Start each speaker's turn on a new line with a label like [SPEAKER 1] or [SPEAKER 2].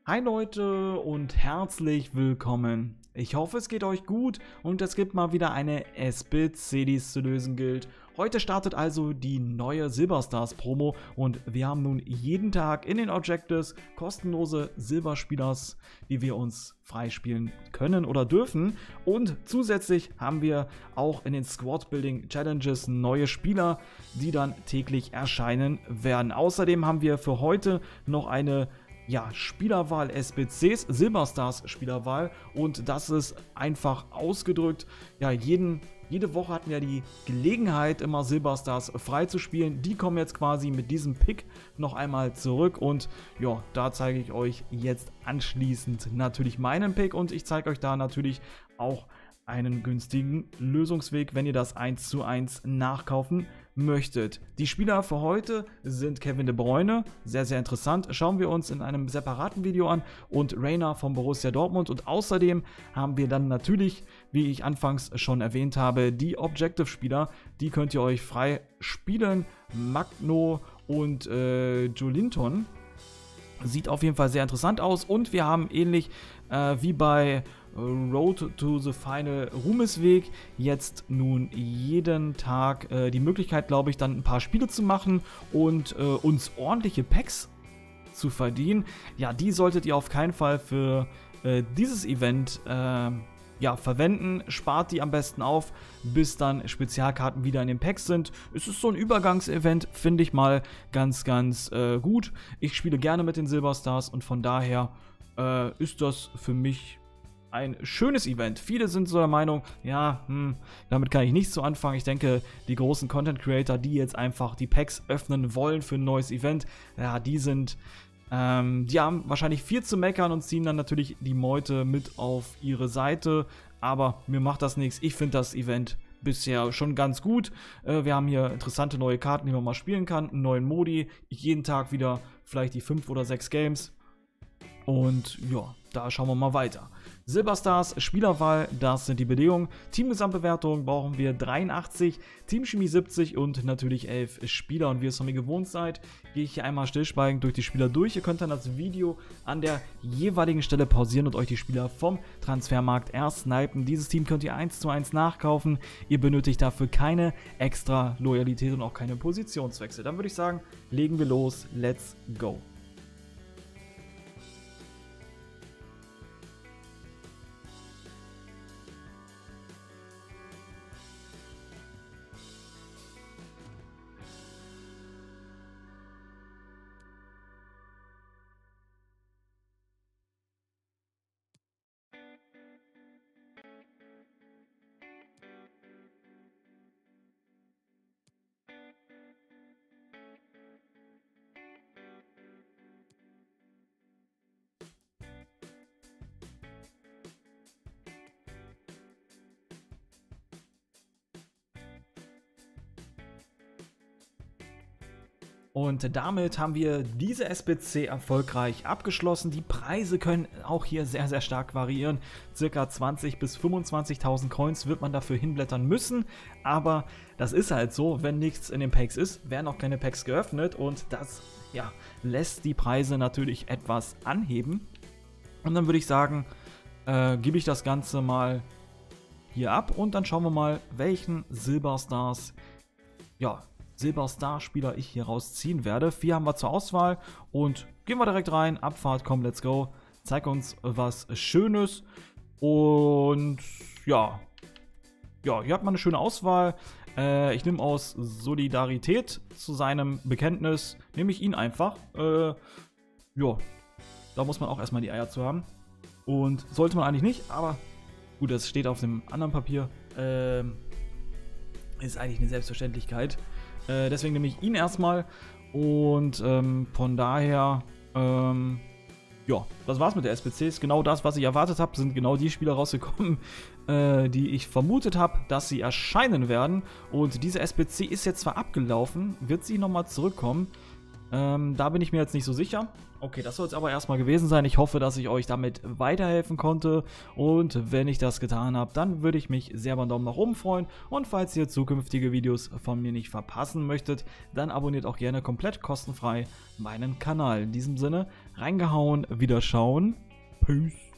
[SPEAKER 1] Hi Leute und herzlich willkommen. Ich hoffe, es geht euch gut und es gibt mal wieder eine SBC, die es zu lösen gilt. Heute startet also die neue Silberstars Promo und wir haben nun jeden Tag in den Objectives kostenlose Silberspielers, die wir uns freispielen können oder dürfen. Und zusätzlich haben wir auch in den Squad Building Challenges neue Spieler, die dann täglich erscheinen werden. Außerdem haben wir für heute noch eine Spielerwahl SBCs, Silberstars Spielerwahl, und das ist einfach ausgedrückt, jede Woche hatten wir die Gelegenheit, immer Silberstars frei zu spielen. Die kommen jetzt quasi mit diesem Pick noch einmal zurück und ja, da zeige ich euch jetzt anschließend natürlich meinen Pick und ich zeige euch da natürlich auch einen günstigen Lösungsweg, wenn ihr das 1:1 nachkaufen möchtet. Die Spieler für heute sind Kevin De Bruyne, sehr, sehr interessant, schauen wir uns in einem separaten Video an, und Reina von Borussia Dortmund, und außerdem haben wir dann natürlich, wie ich anfangs schon erwähnt habe, die Objective-Spieler, die könnt ihr euch frei spielen, Magno und Jolinton. Sieht auf jeden Fall sehr interessant aus und wir haben ähnlich wie bei Road to the Final Ruhmesweg jetzt nun jeden Tag die Möglichkeit, glaube ich, dann ein paar Spiele zu machen und uns ordentliche Packs zu verdienen. Ja, die solltet ihr auf keinen Fall für dieses Event verwenden. Spart die am besten auf, bis dann Spezialkarten wieder in den Packs sind. Es ist so ein Übergangsevent, finde ich mal ganz, ganz gut. Ich spiele gerne mit den Silberstars und von daher ist das für mich ein schönes Event. Viele sind so der Meinung, damit kann ich nichts so anfangen. Ich denke, die großen Content Creator, die jetzt einfach die Packs öffnen wollen für ein neues Event, ja, die haben wahrscheinlich viel zu meckern und ziehen dann natürlich die Meute mit auf ihre Seite. Aber mir macht das nichts. Ich finde das Event bisher schon ganz gut. Wir haben hier interessante neue Karten, die man mal spielen kann. Einen neuen Modi. Jeden Tag wieder vielleicht die 5 oder 6 Games. Und ja, da schauen wir mal weiter. Silberstars, Spielerwahl, das sind die Bedingungen. Teamgesamtbewertung brauchen wir 83, Teamchemie 70 und natürlich 11 Spieler. Und wie ihr es von mir gewohnt seid, gehe ich hier einmal stillschweigend durch die Spieler durch. Ihr könnt dann das Video an der jeweiligen Stelle pausieren und euch die Spieler vom Transfermarkt erst snipen. Dieses Team könnt ihr 1:1 nachkaufen. Ihr benötigt dafür keine extra Loyalität und auch keine Positionswechsel. Dann würde ich sagen, legen wir los. Let's go. Und damit haben wir diese SBC erfolgreich abgeschlossen. Die Preise können auch hier sehr, sehr stark variieren. Circa 20.000 bis 25.000 Coins wird man dafür hinblättern müssen. Aber das ist halt so, wenn nichts in den Packs ist, werden auch keine Packs geöffnet. Und das lässt die Preise natürlich etwas anheben. Und dann würde ich sagen, gebe ich das Ganze mal hier ab. Und dann schauen wir mal, welchen Silberstar-Spieler ich hier rausziehen werde. 4 haben wir zur Auswahl und gehen wir direkt rein. Abfahrt, komm, let's go. Zeig uns was Schönes. Und hier hat man eine schöne Auswahl. Ich nehme aus Solidarität zu seinem Bekenntnis, nehme ich ihn einfach. Da muss man auch erstmal die Eier zu haben. Und sollte man eigentlich nicht, aber gut, das steht auf dem anderen Papier. Ist eigentlich eine Selbstverständlichkeit. Deswegen nehme ich ihn erstmal und von daher, das war's mit der SBCs. Genau das, was ich erwartet habe, sind genau die Spieler rausgekommen, die ich vermutet habe, dass sie erscheinen werden. Und diese SBC ist jetzt zwar abgelaufen, wird sie nochmal zurückkommen. Da bin ich mir jetzt nicht so sicher. Okay, das soll es aber erstmal gewesen sein. Ich hoffe, dass ich euch damit weiterhelfen konnte. Und wenn ich das getan habe, dann würde ich mich sehr über einen Daumen nach oben freuen. Und falls ihr zukünftige Videos von mir nicht verpassen möchtet, dann abonniert auch gerne komplett kostenfrei meinen Kanal. In diesem Sinne, reingehauen, wieder schauen. Peace.